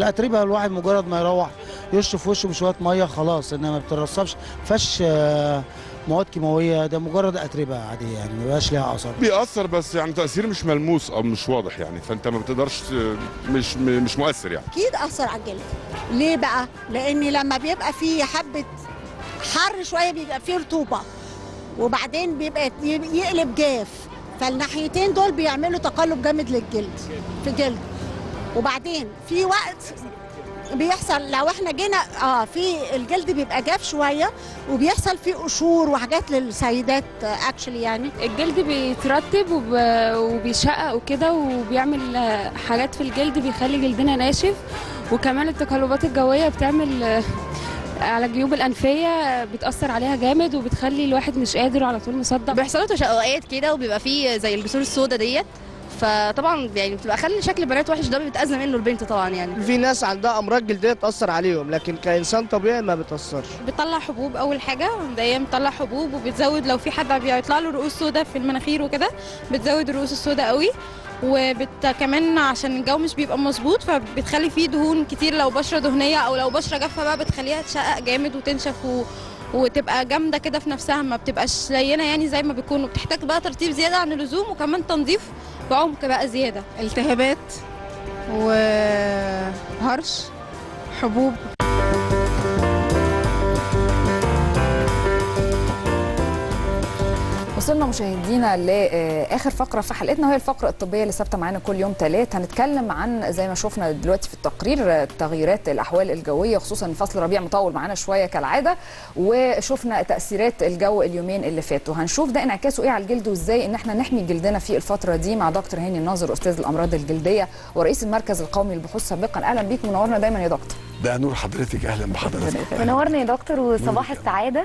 اتربه الواحد مجرد ما يروح يشرب وشه بشويه ميه خلاص، انما ما بترصبش فيهاش مواد كيماويه، ده مجرد اتربه عاديه يعني ما بيبقاش ليها اثر. بيأثر بس يعني تأثير مش ملموس او مش واضح يعني، فانت ما بتقدرش مش مؤثر يعني. اكيد اثر على الجلد. ليه بقى؟ لان لما بيبقى فيه حبه حر شويه بيبقى فيه رطوبه، وبعدين بيبقى يقلب جاف، فالناحيتين دول بيعملوا تقلب جامد للجلد في الجلد. وبعدين في وقت بيحصل لو احنا جينا في الجلد بيبقى جاف شويه وبيحصل فيه قشور وحاجات للسيدات اكشلي يعني. الجلد بيترطب وبيشقق وكده وبيعمل حاجات في الجلد بيخلي جلدنا ناشف، وكمان التقلبات الجويه بتعمل على الجيوب الانفيه بتاثر عليها جامد وبتخلي الواحد مش قادر على طول مصدع. بيحصل له تشققات كده وبيبقى فيه زي الجسور السوداء ديت، فطبعا يعني بتبقى خلي شكل البنات وحش، ده بتأذى منه البنت طبعا يعني. في ناس عندها امراض جلديه تاثر عليهم، لكن كانسان طبيعي ما بتاثرش. بتطلع حبوب اول حاجه، مبدئيا بتطلع حبوب، وبتزود لو في حد بيطلع له رؤوس سوداء في المناخير وكده بتزود الرؤوس السوداء قوي، كمان عشان الجو مش بيبقى مظبوط فبتخلي فيه دهون كتير، لو بشره دهنيه او لو بشره جافه بقى بتخليها تشقق جامد وتنشف وتبقى جامده كده في نفسها، ما بتبقاش لينه يعني زي ما بيكون، وبتحتاج بقى ترطيب زياده عن اللزوم وكمان تنظيف بعمق بقى زياده. التهابات وهرش حبوب. وصلنا مشاهدينا لاخر فقره في حلقتنا، وهي الفقره الطبيه اللي ثابته معانا كل يوم ثلاث. هنتكلم عن زي ما شفنا دلوقتي في التقرير تغييرات الاحوال الجويه، خصوصا فصل الربيع مطول معانا شويه كالعاده، وشفنا تاثيرات الجو اليومين اللي فاتوا. هنشوف ده انعكاسه ايه على الجلد وازاي ان احنا نحمي جلدنا في الفتره دي مع دكتور هاني الناظر، استاذ الامراض الجلديه ورئيس المركز القومي للبحوث سابقا. اهلا بيك ومنورنا دايما يا دكتور. ده نور حضرتك، اهلا بحضرتك. منورنا يا دكتور، وصباح السعاده.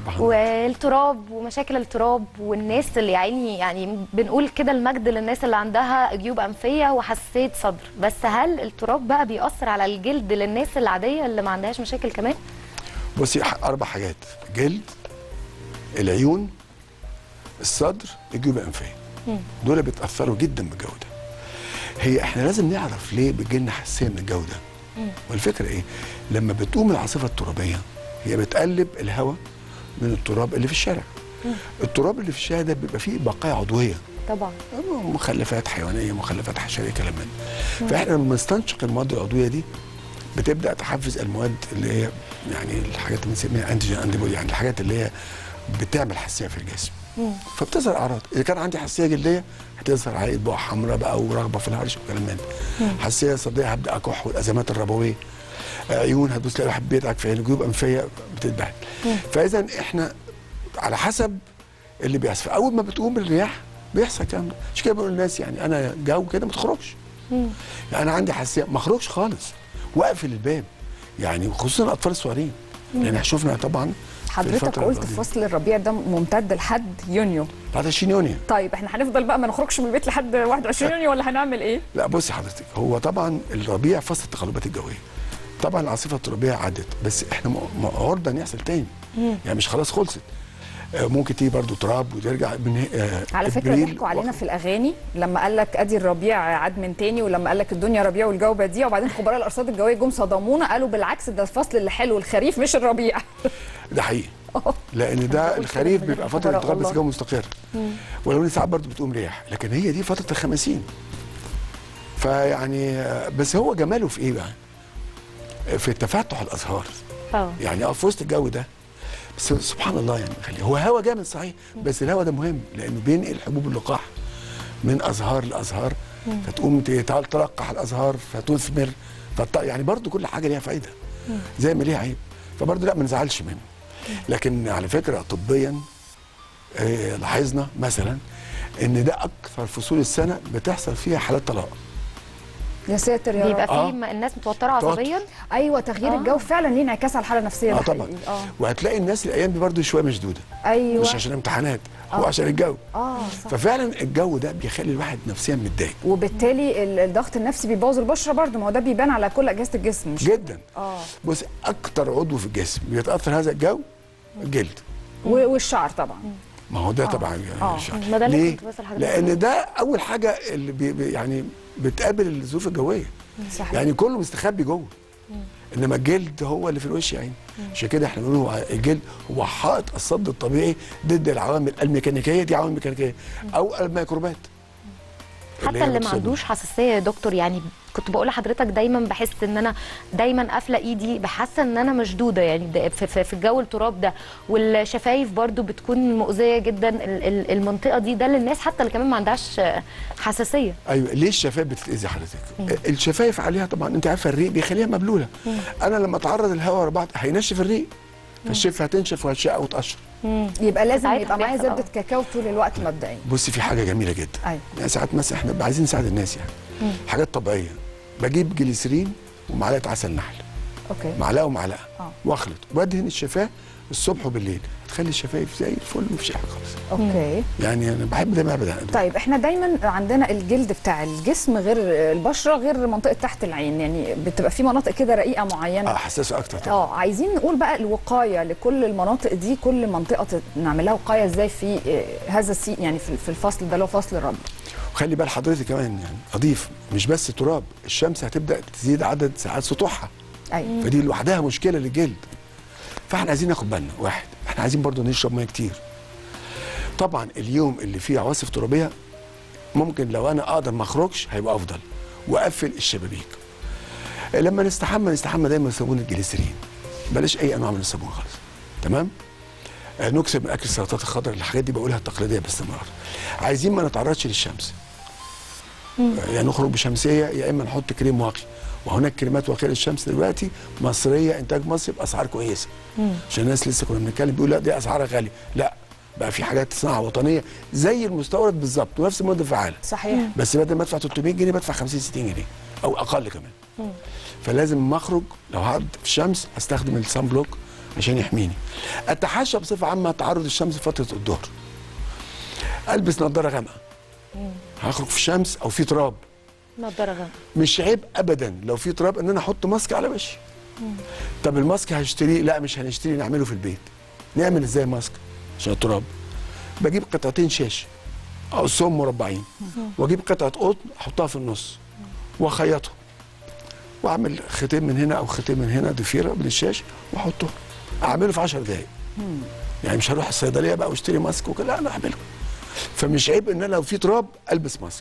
والتراب ومشاكل التراب والناس اللي يعني بنقول كده المجد للناس اللي عندها جيوب انفيه وحساسيه صدر، بس هل التراب بقى بيأثر على الجلد للناس العاديه اللي ما عندهاش مشاكل كمان؟ بصي، 4 حاجات: جلد، العيون، الصدر، الجيوب الانفيه. دول بيتاثروا جدا بالجو ده. هي احنا لازم نعرف ليه بتجيلنا حساسيه من الجو ده. والفكره ايه؟ لما بتقوم العاصفه الترابيه هي بتقلب الهواء من التراب اللي في الشارع. التراب اللي في الشارع ده بيبقى فيه بقايا عضويه طبعا، مخلفات حيوانيه، مخلفات حشريه، كلام من ده. فاحنا لما نستنشق المواد العضويه دي بتبدا تحفز المواد اللي هي يعني الحاجات اللي بنسميها انتيجين انتيبودي، يعني الحاجات اللي هي بتعمل حساسيه في الجسم. فبتظهر اعراض. اذا كان عندي حساسيه جلديه هتظهر علي بقع حمراء بقى ورغبه في الهرش وكلام من ده. حساسيه صدريه هبدا اكح والازمات الربويه. عيون هتبص تلاقي واحد بيدعك في عينه، جيوب انفيه بتتبهدل. فاذا احنا على حسب اللي بيحصل. اول ما بتقوم الرياح بيحصل الكلام ده. مش كده بقول للناس يعني انا جو كده ما تخرجش. يعني انا عندي حساسيه ما اخرجش خالص واقفل الباب، يعني خصوصا الاطفال الصغيرين. لان شفنا طبعا حضرتك قلت فصل الربيع ده ممتد لحد يونيو، بعد 20 يونيو. طيب احنا هنفضل بقى ما نخرجش من البيت لحد 21 يونيو ولا هنعمل ايه؟ لا بصي حضرتك، هو طبعا الربيع فصل التقلبات الجويه. طبعا العاصفه الترابيه عدت، بس احنا عرضه ان يحصل تاني. يعني مش خلاص خلصت، ممكن تيجي برضو تراب وترجع من على فكره ضحكوا علينا في الاغاني لما قال لك ادي الربيع عاد من تاني، ولما قال لك الدنيا ربيع والجو بديع، وبعدين خبراء الارصاد الجويه جم صدمونا قالوا بالعكس ده الفصل اللي حلو الخريف مش الربيع. ده حقيقي، لان ده الخريف بيبقى فتره انتقال بس جو مستقر، ولو ان ساعات برضو بتقوم رياح، لكن هي دي فتره الخمسين. فيعني بس هو جماله في ايه بقى؟ في تفتح الازهار. يعني في وسط الجو ده، بس سبحان الله يعني خليه هو هوا جامد صحيح، بس الهوا ده مهم لانه بينقل حبوب اللقاح من ازهار لازهار، فتقوم تلقح الازهار فتثمر، يعني برضو كل حاجه ليها فايده زي ما ليها عيب، فبرضو لا ما نزعلش منه. لكن على فكره طبيا لاحظنا مثلا ان ده اكثر فصول السنه بتحصل فيها حالات طلاق. يا ساتر يا رب. بيبقى فيه الناس متوتره عصبيا. ايوه، تغيير الجو فعلا ليه انعكاس على الحاله النفسيه. طبعا. وهتلاقي الناس الايام دي برضو شويه مشدوده. ايوه، مش عشان امتحانات، هو عشان الجو. صح. ففعلا الجو ده بيخلي الواحد نفسيا متضايق، وبالتالي الضغط النفسي بيبوظ البشره برضو، ما هو ده بيبان على كل اجهزه الجسم. مش جدا. بص، اكتر عضو في الجسم بيتاثر هذا الجو الجلد والشعر طبعا. ما هو ده طبعا الشعر. ليه؟ لان ده اول حاجه اللي يعني بتقابل الظروف الجويه. صحيح. يعني كله مستخبي جوه، انما الجلد هو اللي في الوش يعني. عشان كده احنا بنقول هو الجلد هو حائط الصد الطبيعي ضد العوامل الميكانيكيه، دي عوامل ميكانيكيه او الميكروبات. حتى اللي ما عندوش حساسيه يا دكتور، يعني كنت بقول لحضرتك دايما بحس ان انا دايما قافله ايدي، بحس ان انا مشدوده يعني في الجو التراب ده، والشفايف برضو بتكون مؤذيه جدا المنطقه دي، ده للناس حتى اللي كمان ما عندهاش حساسيه. ايوه، ليه الشفايف بتتاذي حضرتك؟ الشفايف عليها طبعا انت عارفه الريق بيخليها مبلوله. انا لما اتعرض الهواء ورا بعض هينشف الريق، فالشفه هتنشف وهتشق وتقشر. يبقى لازم يبقى معايا زبده كاكاو طول الوقت مبدئيا. بصي في حاجه جميله جدا. أيوة. يعني ساعات مثلا احنا عايزين نساعد الناس يعني. حاجات طبيعيه، بجيب جليسرين ومعلقه عسل نحل. اوكي. معلقه ومعلقه واخلط وادهن الشفاه الصبح وبالليل، هتخلي الشفايف زي الفل ومفيش حاجه خالص. اوكي. يعني انا بحب دايما ابدا. طيب احنا دايما عندنا الجلد بتاع الجسم غير البشره غير منطقه تحت العين، يعني بتبقى في مناطق كده رقيقه معينه حساسه اكتر طبعا. عايزين نقول بقى الوقايه لكل المناطق دي، كل منطقه نعمل لها وقايه ازاي في هذا يعني في الفصل ده اللي هو فصل الربيع. وخلي بال حضرتك كمان يعني اضيف مش بس تراب، الشمس هتبدا تزيد عدد ساعات سطوعها. ايوه. فدي لوحدها مشكله للجلد. فاحنا عايزين ناخد بالنا. واحد، احنا عايزين برضو نشرب ميه كتير. طبعا اليوم اللي فيه عواصف ترابيه ممكن لو انا اقدر ما اخرجش هيبقى افضل، واقفل الشبابيك. لما نستحمى دايما بصابون الجليسرين، بلاش اي انواع من الصابون خالص. تمام؟ نكسب من اكل السلطات الخضراء، الحاجات دي بقولها التقليديه باستمرار. عايزين ما نتعرضش للشمس. يعني نخرج بشمسيه، يا اما نحط كريم واقي، وهناك كريمات واقيه للشمس دلوقتي مصريه انتاج مصري باسعار كويسه. عشان الناس لسه كنا بنتكلم بيقول لا دي اسعارها غاليه، لا بقى في حاجات صناعه وطنيه زي المستورد بالظبط ونفس المده الفعاله. صحيح. بس بدل ما ادفع 300 جنيه بدفع 50 60 جنيه او اقل كمان. فلازم ما اخرج لو هقعد في الشمس استخدم الصن بلوك عشان يحميني. اتحاشى بصفه عامه تعرض الشمس في فتره الظهر. البس نظاره غامقه. هخرج في الشمس او في تراب. نظاره غامقه. مش عيب ابدا لو في تراب ان انا احط ماسك على وشي. طب الماسك هشتريه؟ لا مش هنشتري، نعمله في البيت. نعمل ازاي ماسك عشان التراب؟ بجيب قطعتين شاش اقصهم مربعين، واجيب قطعه قطن احطها في النص واخيطهم، واعمل خيطين من هنا او خيطين من هنا ضفيره من الشاش واحطهم، اعمله في 10 دقائق. يعني مش هروح الصيدليه بقى واشتري ماسك وكده، لا انا اعمله. فمش عيب ان انا لو في تراب البس ماسك.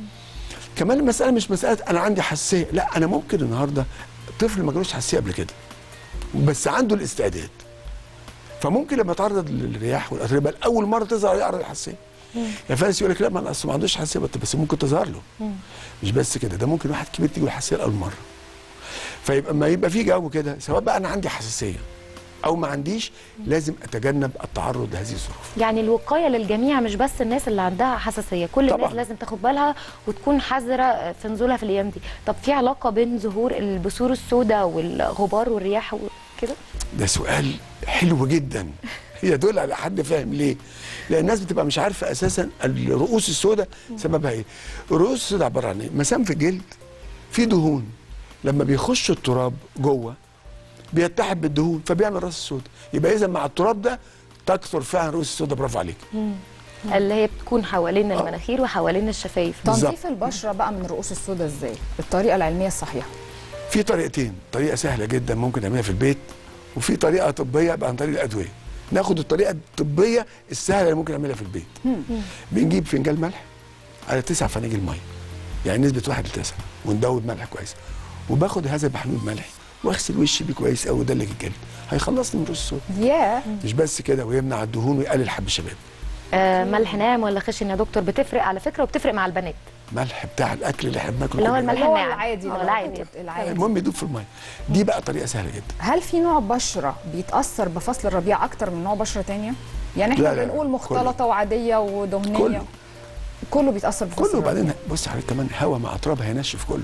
كمان المساله مش مساله انا عندي حساسيه، لا انا ممكن النهارده طفل ما جالوش حساسيه قبل كده بس عنده الاستعداد، فممكن لما يتعرض للرياح والاتربه لاول مره تظهر عليه اعراض الحساسيه. يعني فارس يقول لك لا ما اصل ما عندوش حساسيه بس ممكن تظهر له. مش بس كده، ده ممكن واحد كبير تيجي له حساسيه لاول مره. فيبقى ما يبقى في جو كده، سواء بقى انا عندي حساسيه او ما عنديش، لازم اتجنب التعرض لهذه الظروف. يعني الوقايه للجميع مش بس الناس اللي عندها حساسيه، كل الناس لازم تاخد بالها وتكون حذره في نزولها في الايام دي. طب في علاقه بين ظهور البثور السوداء والغبار والرياح وكده؟ ده سؤال حلو جدا. يدل على حد فاهم ليه؟ لان الناس بتبقى مش عارفه اساسا الرؤوس السوداء سببها ايه. الرؤوس السوداء عباره عن ايه؟ مسام في الجلد في دهون، لما بيخش التراب جوه بيتحد بالدهون فبيعمل راس السوداء. يبقى اذا مع التراب ده تكثر فعلا رؤوس السوداء. برافو عليك. اللي هي بتكون حوالين المناخير وحوالين الشفايف. تنظيف البشره بقى من الرؤوس السوداء ازاي بالطريقه العلميه الصحيحه؟ في طريقتين، طريقه سهله جدا ممكن نعملها في البيت، وفي طريقه طبيه بقى عن طريق الادويه. ناخد الطريقه الطبيه السهله اللي ممكن نعملها في البيت. بنجيب فنجان ملح على 9 فناجيل ميه، يعني نسبه 1:9، وندوب ملح كويس، وباخد هذا بحلول ملحي واغسل وشي بيه كويس قوي وادلك الجلد، هيخلصني من الرؤوس السوداء. مش بس كده، ويمنع الدهون ويقلل حب الشباب. ملح ناعم ولا خشن يا دكتور؟ بتفرق على فكره، وبتفرق مع البنات. ملح بتاع الاكل اللي احنا بناكله، اللي هو الملح الناعم العادي. المهم يدوب في الميه. دي بقى طريقه سهله جدا. هل في نوع بشره بيتاثر بفصل الربيع اكتر من نوع بشره ثانيه؟ يعني احنا بنقول مختلطه كله. وعاديه ودهنيه. كله بيتاثر بفصل كله. وبعدين بص حضرتك كمان هواء مع تراب هينشف كله.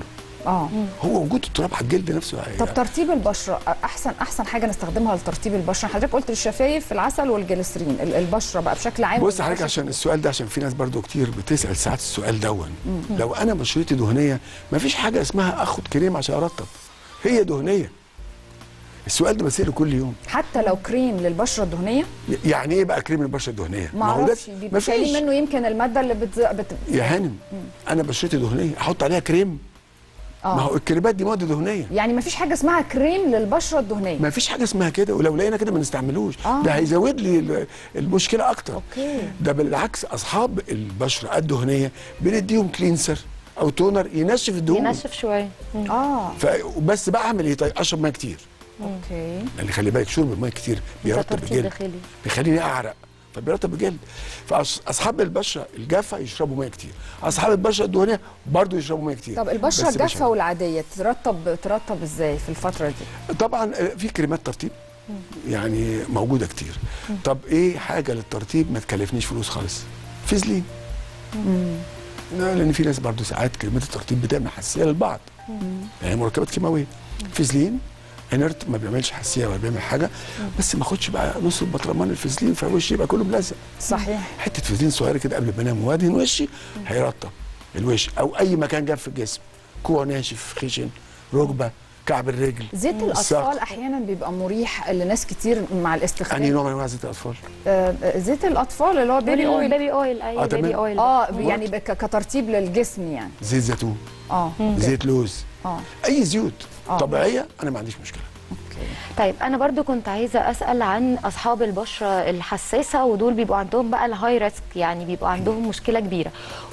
هو وجود التراب على الجلد نفسه. طب ترطيب البشره احسن حاجه نستخدمها لترطيب البشره، حضرتك قلت الشفايف العسل والجليسرين، البشره بقى بشكل عام. بص حضرتك عشان السؤال ده، عشان في ناس برضو كتير بتسال ساعات السؤال دون. لو انا بشرتي دهنيه مفيش حاجه اسمها اخد كريم عشان ارطب، هي دهنيه. السؤال ده بسأله كل يوم. حتى لو كريم للبشره الدهنيه؟ يعني ايه بقى كريم للبشره الدهنيه؟ ما اعرفش، بيبقى شايلين منه يمكن الماده اللي يا هانم انا بشرتي دهنيه احط عليها كريم؟ ما هو الكريمات دي مواد دهنيه. يعني ما فيش حاجه اسمها كريم للبشره الدهنيه؟ ما فيش حاجه اسمها كده، ولو لقينا كده ما نستعملوش. ده هيزود لي المشكله اكتر. اوكي. ده بالعكس اصحاب البشره الدهنيه بنديهم كلينسر او تونر ينشف الدهون، ينشف شويه. بس بقى اعمل ايه؟ طيب اشرب ميه كتير. اوكي. يعني خلي بالك شرب الميه كتير بيرطب الجلد، بيخليني اعرق فبيرطب الجلد. فاصحاب البشره الجافه يشربوا ميه كتير، اصحاب البشره الدهنيه برضو يشربوا ميه كتير. طب البشره الجافه والعاديه ترطب ازاي في الفتره دي؟ طبعا في كريمات ترطيب يعني موجوده كتير. طب ايه حاجه للترطيب ما تكلفنيش فلوس خالص؟ فازلين. لان في ناس برضو ساعات كريمات الترطيب بتعمل حساسيه للبعض، يعني مركبات كيماويه. فازلين انرت ما بيعملش حساسيه ولا بيعمل حاجه، بس ما اخدش بقى نص البطرمان الفازلين فوشي يبقى كله ملزق. صحيح. حته فازلين صغيره كده قبل ما انام وادهن وشي هيرطب الوش او اي مكان جاف في الجسم، كوع ناشف، خشن، ركبه، كعب الرجل. زيت الاطفال احيانا بيبقى مريح لناس كتير مع الاستخدام. انهي نوع من انواع زيت الاطفال؟ زيت الاطفال اللي هو بيبي اويل. بيبي اويل. ايوه بيبي اويل. يعني كترطيب للجسم يعني. زيت زيتون. زيت لوز. اي زيوت طبيعيه انا ما عنديش مشكله. طيب انا برضو كنت عايزه اسال عن اصحاب البشره الحساسه، ودول بيبقوا عندهم بقى الهاي ريسك، يعني بيبقوا عندهم مشكله كبيره،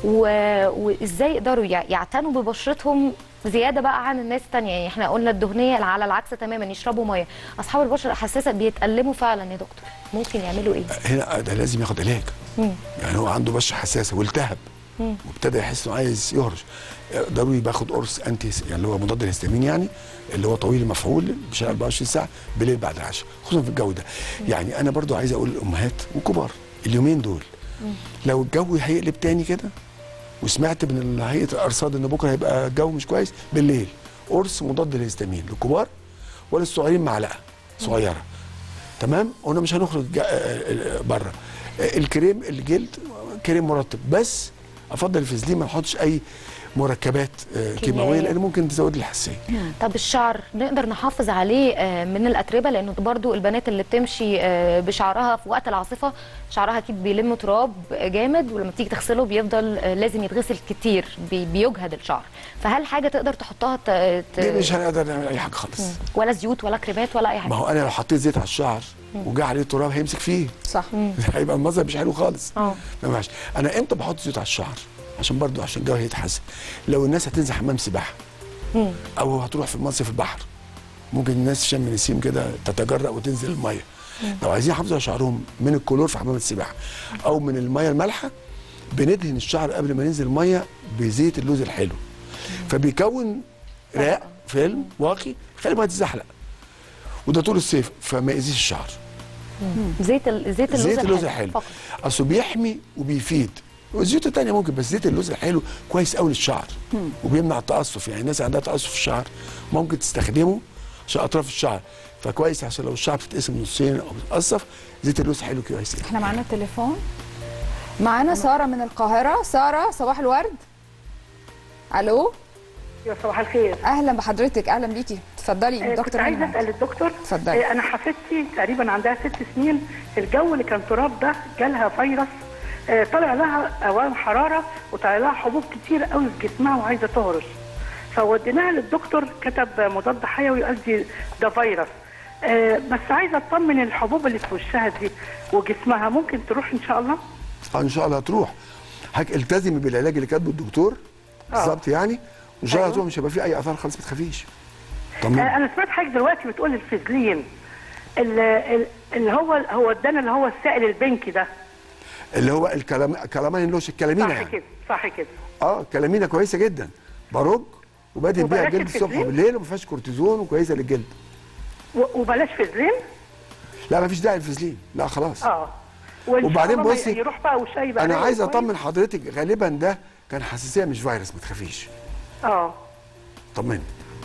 وازاي يقدروا يعتنوا ببشرتهم زياده بقى عن الناس الثانيه؟ يعني احنا قلنا الدهنيه على العكس تماما يشربوا ميه، اصحاب البشره الحساسه بيتألموا فعلا يا دكتور، ممكن يعملوا ايه؟ هنا ده لازم ياخد علاج. يعني هو عنده بشره حساسه والتهب وابتدى يحس انه عايز يهرش، ضروري باخد قرص انتي يعني اللي هو مضاد الهستامين، يعني اللي هو طويل المفعول بيشتغل 24 ساعه بالليل بعد العشاء، خصوصا في الجو ده. يعني انا برضو عايز اقول للامهات والكبار اليومين دول لو الجو هيقلب تاني كده وسمعت من هيئه الارصاد ان بكره هيبقى الجو مش كويس، بالليل قرص مضاد الهستامين للكبار وللصغيرين معلقه صغيره. تمام؟ وانا مش هنخرج بره. الكريم الجلد كريم مرطب، بس افضل الفازلين، ما نحطش اي مركبات كيماويه لان ممكن تزود الحساسيه. طب الشعر نقدر نحافظ عليه من الاتربه؟ لانه برضو البنات اللي بتمشي بشعرها في وقت العاصفه شعرها اكيد بيلم تراب جامد، ولما تيجي تغسله بيفضل لازم يتغسل كتير، بيجهد الشعر. فهل حاجه تقدر تحطها دي مش هنقدر نعمل اي حاجه خالص. ولا زيوت ولا كريمات ولا اي حاجه؟ ما هو انا لو حطيت زيت على الشعر وجا عليه تراب هيمسك فيه. صح. هيبقى المنظر مش حلو خالص. ما ينفعش. انا امتى بحط زيت على الشعر؟ عشان برضو عشان الجو هيتحسن. لو الناس هتنزل حمام سباحه او هتروح في المصيف البحر، ممكن الناس شم نسيم كده تتجرأ وتنزل الميه. لو عايزين يحافظوا على شعرهم من الكلور في حمام السباحه او من الميه المالحه، بندهن الشعر قبل ما ننزل الميه بزيت اللوز الحلو، فبيكون راق فيلم واقي خلي ما تتزحلق، وده طول الصيف فما يأذيش الشعر. زيت اللوز الحلو اصله بيحمي وبيفيد. والزيوت التانية ممكن، بس زيت اللوز الحلو كويس قوي للشعر وبيمنع التقصف. يعني الناس عندها تقصف في الشعر ممكن تستخدمه عشان اطراف الشعر، فكويس عشان لو الشعر بتتقسم نصين او بتتقصف زيت اللوز حلو كويس. احنا معانا تليفون، معانا ساره من القاهره. ساره صباح الورد. الو يا صباح الخير. اهلا بحضرتك. اهلا بيكي، اتفضلي دكتور. كنت عايزه اسال الدكتور. اتفضلي. انا حفيدتي تقريبا عندها 6 سنين، الجو اللي كان تراب ده جالها فيروس، طلع لها اوام حراره وطلع لها حبوب كتير قوي في جسمها وعايزه تهرش، فوديناها للدكتور كتب مضاد حيوي، قصدي ده فيروس. بس عايزه اطمن الحبوب اللي في وشها دي وجسمها ممكن تروح ان شاء الله؟ ان شاء الله هتروح. حضرتك التزمي بالعلاج اللي كاتبه الدكتور بالظبط يعني، وان شاء الله مش هيبقى فيه اي اثار خالص، ما تخافيش. انا سمعت حضرتك دلوقتي بتقول الفازلين اللي هو ادانا اللي هو السائل البنكي ده اللي هو الكلامين لوش الكلامينه. صح كده صح كده. الكلامينه كويسه جدا، برج وبدهن بيها الجلد الصبح وبالليل وما فيهاش كورتيزون وكويسه للجلد. وبلاش فازلين؟ لا ما فيش داعي للفازلين، لا خلاص. وبعدين بصي يروح بقى وشاي بقى. انا عايز اطمن حضرتك، غالبا ده كان حساسيه مش فيروس، ما تخافيش. طمني.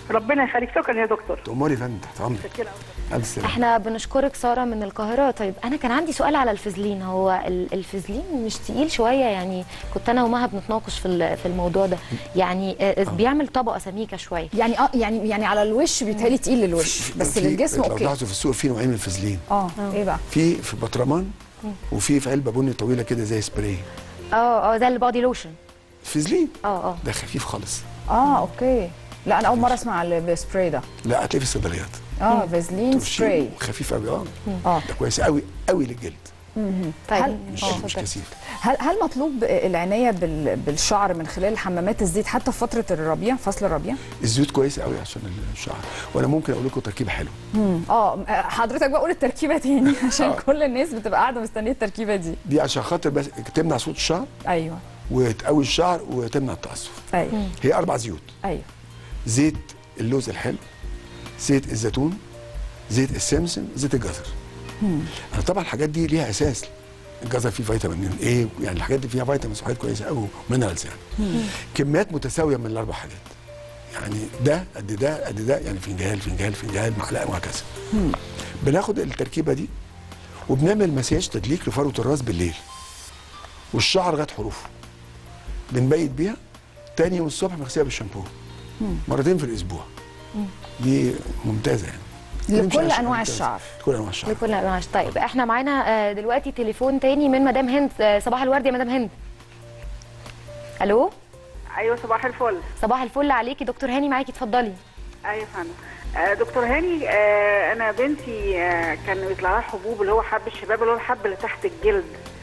ربنا يخليك، شكرا يا دكتور. تأمري يا فندم، تحت امرك. شكرا. الف سلامه. احنا بنشكرك ساره من القاهره. طيب انا كان عندي سؤال على الفازلين، هو الفازلين مش تقيل شويه؟ يعني كنت انا ومها بنتناقش في الموضوع ده، يعني بيعمل طبقه سميكه شويه، يعني على الوش بيتهيألي تقيل للوش، بس للجسم اوكي. لو لاحظوا في السوق في نوعين من الفازلين. ايه بقى؟ في بطرمان، وفي علبه بني طويله كده زي سبراي. ده البادي لوشن فازلين. ده خفيف خالص. اوكي. لا انا اول مره اسمع السبراي ده. لا هتلاقيه في الصيدليات. فازلين سبراي خفيف قوي. ده كويس قوي قوي للجلد. طيب مش كثيف. هل مطلوب العنايه بالشعر من خلال حمامات الزيت حتى في فتره الربيع، فصل الربيع؟ الزيوت كويسه قوي عشان الشعر، وانا ممكن اقول لكم تركيبه حلوه. حضرتك بقى قول التركيبه تاني عشان كل الناس بتبقى قاعده مستنيه التركيبه دي عشان خاطر بس تمنع صوت الشعر. ايوه. وتقوي الشعر وتمنع التقصف. ايوه. هي 4 زيوت. ايوه. زيت اللوز الحلو، زيت الزيتون، زيت السمسم، زيت الجزر. انا طبعا الحاجات دي ليها اساس. الجزر فيه فيتامين ايه، يعني الحاجات دي فيها فيتامينز وحاجات كويسه قوي ومينرالز يعني. كميات متساويه من الاربع حاجات، يعني ده قد ده قد ده، يعني فنجان فنجان فنجان معلقه وهكذا. بناخد التركيبه دي وبنعمل مساج تدليك لفروه الراس بالليل والشعر لغايه حروفه. بنبيت بيها تاني يوم الصبح بنغسلها بالشامبو مرتين في الاسبوع. دي ممتازه يعني لكل انواع الشعر. لكل انواع الشعر. لكل انواع الشعر. طيب احنا معانا دلوقتي تليفون تاني من مدام هند. صباح الورد يا مدام هند. الو. ايوه صباح الفل. صباح الفل عليكي، دكتور هاني معاكي، اتفضلي. ايوه يا فندم. دكتور هاني، انا بنتي كان بيطلع لها حبوب اللي هو حب الشباب، اللي هو الحب اللي تحت الجلد.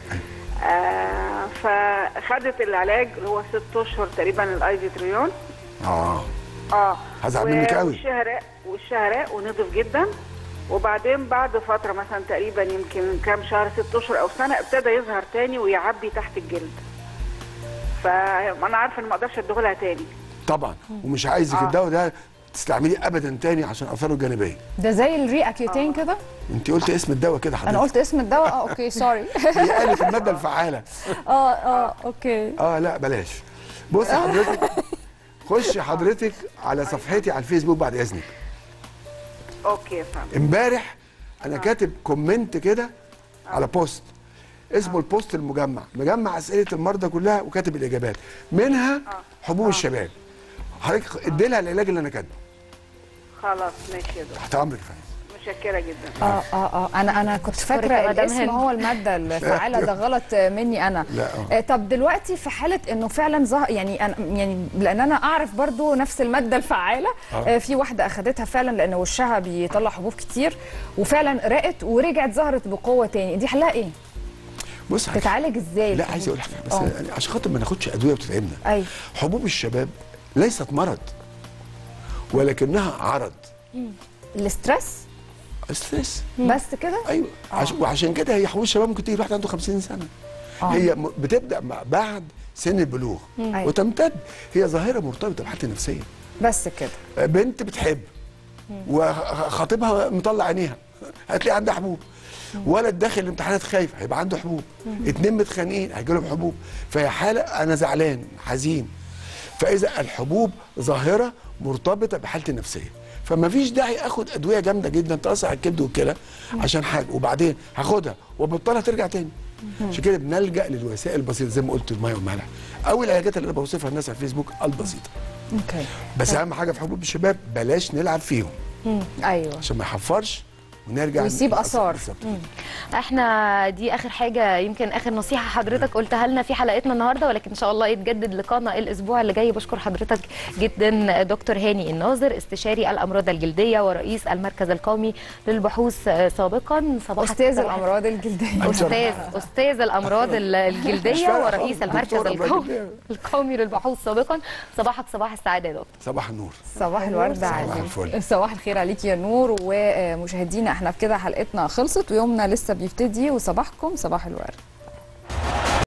فخدت العلاج اللي هو 6 اشهر تقريبا الايزيتريون. هزعل منك قوي. والشهراء ونضف جدا. وبعدين بعد فتره مثلا تقريبا يمكن كام شهر، 6 اشهر او سنه، ابتدى يظهر تاني ويعبي تحت الجلد. فانا عارفه ان ما اقدرش اديه لها تاني طبعا، ومش عايزك الدواء ده تستعمليه ابدا تاني عشان اثاره الجانبيه. ده زي الري اكيوتين كده؟ انت قلت اسم الدواء كده حضرتك. انا قلت اسم الدواء. اوكي سوري. هي قالت الماده الفعاله. اوكي. لا بلاش. بصي حضرتك، خشي حضرتك على صفحتي على الفيسبوك بعد اذنك. اوكي يا فندم. امبارح انا كاتب كومنت كده على بوست اسمه البوست المجمع، مجمع اسئله المرضى كلها وكاتب الاجابات منها حبوب الشباب. حضرتك ادي لها العلاج اللي انا كاتبه. خلاص ماشي يا دكتور. تحت امرك يا فندم. متشكره جدا. انا كنت فاكره الاسم هو الماده الفعاله، ده غلط مني انا. لا طب دلوقتي في حاله انه فعلا ظهر، يعني لان انا اعرف برضو نفس الماده الفعاله. في واحده اخذتها فعلا لان وشها بيطلع حبوب كتير، وفعلا رقت ورجعت ظهرت بقوه تاني، دي حلها ايه؟ بص تتعالج ازاي؟ لا عايز اقول حاجه بس يعني عشان خاطر ما ناخدش ادويه وتتعبنا. ايوه. حبوب الشباب ليست مرض ولكنها عرض. الاسترس بس كده؟ ايوه. وعشان كده هي حبوب الشباب ممكن تيجي لواحد عنده 50 سنه. هي بتبدا بعد سن البلوغ وتمتد. هي ظاهره مرتبطه بحالتها النفسيه بس كده. بنت بتحب وخطيبها مطلع عينيها هتلاقي عندها حبوب. ولد داخل الامتحانات خايف هيبقى عنده حبوب. 2 متخانقين هيجي لهم حبوب. فهي حاله انا زعلان حزين. فاذا الحبوب ظاهره مرتبطه بحالتي النفسيه، فما فيش داعي اخد ادويه جامده جدا تاثر على الكبد والكلى عشان حاجه وبعدين هاخدها وابطلها ترجع تاني. عشان كده بنلجا للوسائل البسيطه زي ما قلت، الميه والملح او العلاجات اللي انا بوصفها للناس على الفيسبوك البسيطه. بس اهم حاجه في حبوب الشباب بلاش نلعب فيهم. ايوه. عشان ما يحفرش ونرجع ويسيب اثار. احنا دي اخر حاجه، يمكن اخر نصيحه حضرتك قلتها لنا في حلقتنا النهارده، ولكن ان شاء الله يتجدد لقاءنا الاسبوع اللي جاي. بشكر حضرتك جدا دكتور هاني الناظر، استشاري الامراض الجلديه ورئيس المركز القومي للبحوث سابقا. استاذ الامراض الجلديه. استاذ الامراض الجلديه ورئيس المركز القومي للبحوث سابقا. صباحك صباح السعاده يا دكتور. صباح النور. صباح الورد عليك. صباح الخير عليك يا نور. ومشاهدينا احنا بكده حلقتنا خلصت ويومنا لسه بيبتدي، وصباحكم صباح الورد.